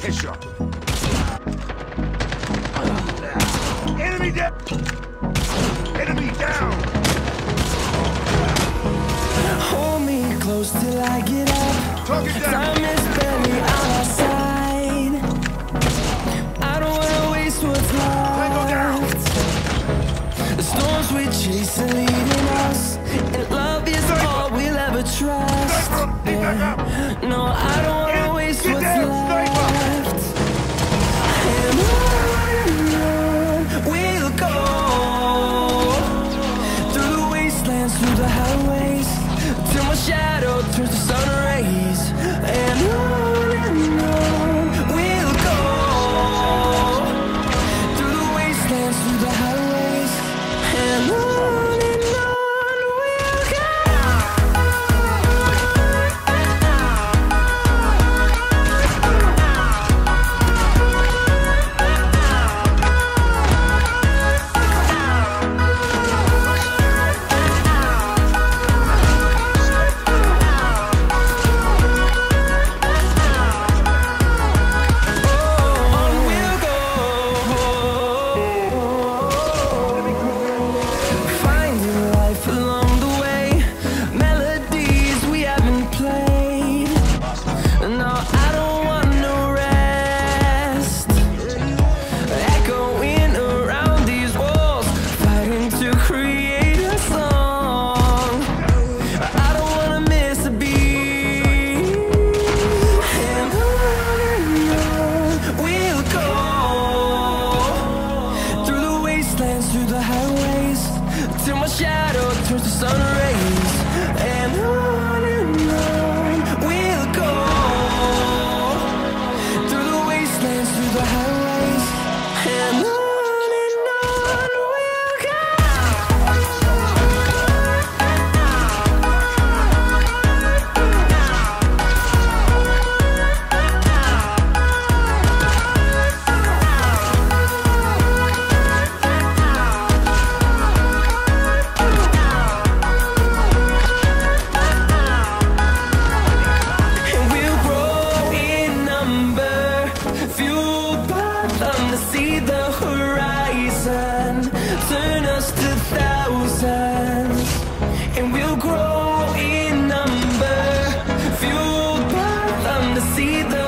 Headshot. Enemy dead. Enemy down. Hold me close till I get up. Target down. Time is barely on our side. I don't wanna waste what's left. The storms we chase are leading us, and love is all we'll ever trust. Yeah. No, I don't wanna waste what's left. And on we'll go, through the wastelands, through the highways, till my shadow turns to sun rays. And on we'll go, through the wastelands, through the highways, and on we'll go. Through the highways, till my shadow turns to sun rays. And on we'll go, through the wastelands, through the highways, and on we'll go. See the horizon, turn us to thousands, and we'll grow in number, fueled by them to see the